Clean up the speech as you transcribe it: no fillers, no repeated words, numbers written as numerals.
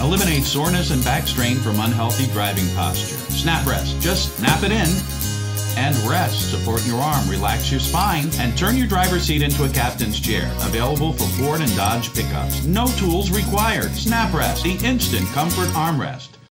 Eliminate soreness and back strain from unhealthy driving posture. SnapRest. Just snap it in and rest. Support your arm, relax your spine, and turn your driver's seat into a captain's chair. Available for Ford and Dodge pickups. No tools required. SnapRest, the instant comfort armrest.